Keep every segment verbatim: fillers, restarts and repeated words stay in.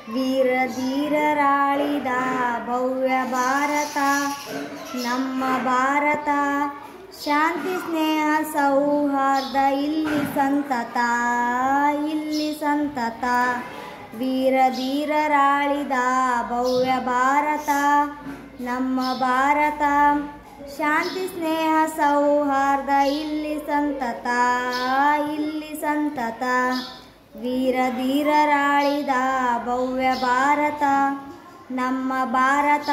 ವೀರ ಧೀರರಾಳಿದ ಭವ್ಯ ಭಾರತ ನಮ್ಮ ಭಾರತ. ಶಾಂತಿ ಸ್ನೇಹ ಸೌಹಾರ್ದ ಇಲ್ಲಿ ಸಂತತ ಇಲ್ಲಿ ಸಂತತ. ವೀರ ಧೀರರಾಳಿದ ಭವ್ಯ ಭಾರತ ನಮ್ಮ ಭಾರತ. ಶಾಂತಿ ಸ್ನೇಹ ಸೌಹಾರ್ದ ಇಲ್ಲಿ ಸಂತತ ಇಲ್ಲಿ ಸಂತತ. ವೀರ ಧೀರರಾಳಿದ ಭವ್ಯ ಭಾರತ ನಮ್ಮ ಭಾರತ.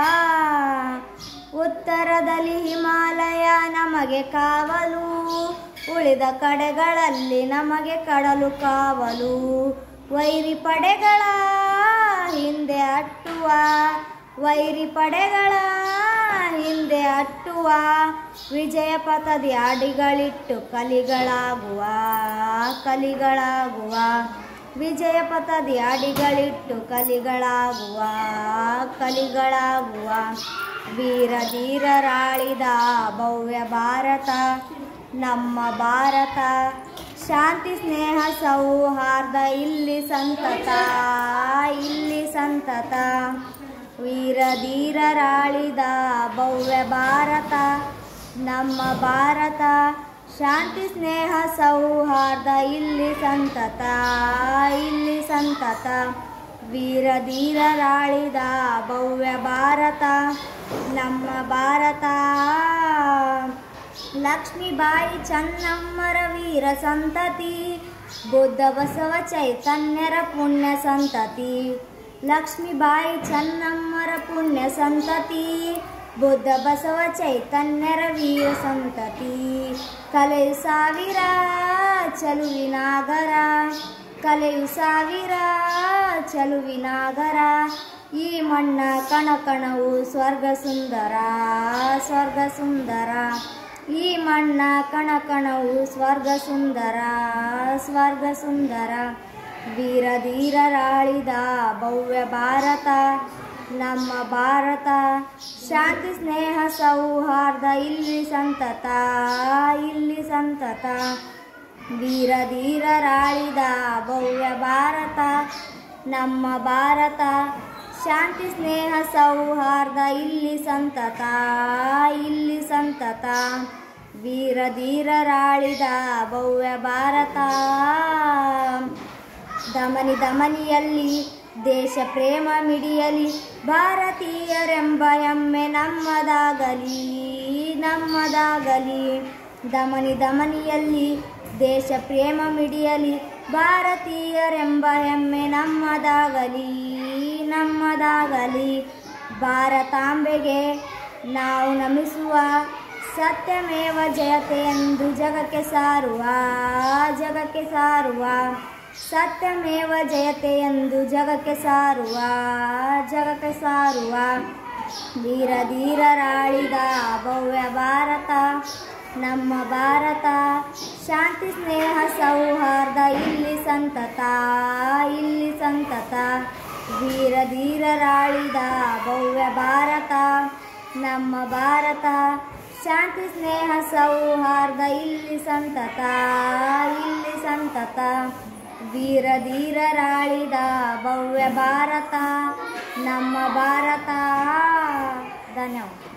ಉತ್ತರದಲ್ಲಿ ಹಿಮಾಲಯ ನಮಗೆ ಕಾವಲು, ಉಳಿದ ಕಡೆಗಳಲ್ಲಿ ನಮಗೆ ಕಡಲು ಕಾವಲು. ವೈರಿ ಪಡೆಗಳ ಹಿಂದೆ ಅಟ್ಟುವ ವೈರಿ ಪಡೆಗಳ ಹಿಂದೆ ಅಟ್ಟುವ. ವಿಜಯ ಪಥದಿ ಅಡಿಗಳಿಟ್ಟು ಕಲಿಗಳಾಗುವ ಕಲಿಗಳಾಗುವ. ವಿಜಯ ಪಥದಿ ಅಡಿಗಳಿಟ್ಟು ಕಲಿಗಳಾಗುವ ಕಲಿಗಳಾಗುವ. ವೀರ ಧೀರರಾಳಿದ ಭವ್ಯ ಭಾರತ ನಮ್ಮ ಭಾರತ. ಶಾಂತಿ ಸ್ನೇಹ ಸೌಹಾರ್ದ ಇಲ್ಲಿ ಸಂತತ ಇಲ್ಲಿ ಸಂತತ. ವೀರ ಧೀರರಾಳಿದ ಭವ್ಯ ಭಾರತ ನಮ್ಮ ಭಾರತ. ಶಾಂತಿ ಸ್ನೇಹ ಸೌಹಾರ್ದ ಇಲ್ಲಿ ಸಂತತ ಇಲ್ಲಿ ಸಂತತ. ವೀರ ಧೀರರಾಳಿದ ಭವ್ಯ ಭಾರತ ನಮ್ಮ ಭಾರತ. ಲಕ್ಷ್ಮೀಬಾಯಿ ಚೆನ್ನಮ್ಮರ ವೀರ ಸಂತತಿ, ಬುದ್ಧ ಬಸವ ಚೈತನ್ಯರ ಪುಣ್ಯ ಸಂತತಿ. ಲಕ್ಷ್ಮೀಬಾಯಿ ಚೆನ್ನಮ್ಮರ ಪುಣ್ಯ ಸಂತತಿ, ಬುದ್ಧ ಬಸವ ಚೈತನ್ಯರ ವೀರ ಸಂತತಿ. ಕಲೆಯು ಸಾವಿರ ಚಲುವಿನಾಗರ ಕಲೆಯು ಸಾವಿರ ಚಲುವಿನಾಗರ. ಈ ಮಣ್ಣ ಕಣಕಣವು ಸ್ವರ್ಗ ಸುಂದರ ಸ್ವರ್ಗ ಸುಂದರ. ಈ ಮಣ್ಣ ಕಣಕಣವು ಸ್ವರ್ಗ ಸುಂದರ ಸ್ವರ್ಗ ಸುಂದರ. ವೀರ ಧೀರರಾಳಿದ ಭವ್ಯ ಭಾರತ ನಮ್ಮ ಭಾರತ. ಶಾಂತಿ ಸ್ನೇಹ ಸೌಹಾರ್ದ ಇಲ್ಲಿ ಸಂತತ ಇಲ್ಲಿ ಸಂತತ. ವೀರ ಧೀರರಾಳಿದ ಭವ್ಯ ಭಾರತ ನಮ್ಮ ಭಾರತ. ಶಾಂತಿ ಸ್ನೇಹ ಸೌಹಾರ್ದ ಇಲ್ಲಿ ಸಂತತ ಇಲ್ಲಿ ಸಂತತ. ವೀರ ಧೀರರಾಳಿದ ಭವ್ಯ ಭಾರತ. ದಮನಿ ದಮನಿಯಲ್ಲಿ ದೇಶ ಪ್ರೇಮ ಮಿಡಿಯಲಿ, ಭಾರತೀಯರೆಂಬ ಹೆಮ್ಮೆ ನಮ್ಮದಾಗಲಿ ನಮ್ಮದಾಗಲಿ. ದಮನಿ ದಮನಿಯಲ್ಲಿ ದೇಶ ಪ್ರೇಮ ಮಿಡಿಯಲಿ, ಭಾರತೀಯರೆಂಬ ಹೆಮ್ಮೆ ನಮ್ಮದಾಗಲಿ ನಮ್ಮದಾಗಲಿ. ಭಾರತಾಂಬೆಗೆ ನಾವು ನಮಿಸುವ, ಸತ್ಯಮೇವ ಜಯತೆ ಎಂದು ಜಗಕ್ಕೆ ಸಾರುವ ಜಗಕ್ಕೆ ಸಾರುವ. ಸತ್ಯಮೇವ ಜಯತೆ ಎಂದು ಜಗಕ್ಕೆ ಸಾರುವ ಜಗಕ್ಕೆ ಸಾರುವ. ವೀರ ಧೀರರಾಳಿದ ಭವ್ಯ ಭಾರತ ನಮ್ಮ ಭಾರತ. ಶಾಂತಿ ಸ್ನೇಹ ಸೌಹಾರ್ದ ಇಲ್ಲಿ ಸಂತತ ಇಲ್ಲಿ ಸಂತತ. ವೀರ ಧೀರರಾಳಿದ ಭವ್ಯ ಭಾರತ ನಮ್ಮ ಭಾರತ. ಶಾಂತಿ ಸ್ನೇಹ ಸೌಹಾರ್ದ ಇಲ್ಲಿ ಸಂತತ ಇಲ್ಲಿ ಸಂತತ. ವೀರ ಧೀರರಾಳಿದ ಭವ್ಯ ಭಾರತ ನಮ್ಮ ಭಾರತ. ಧನ್ಯವಾದ.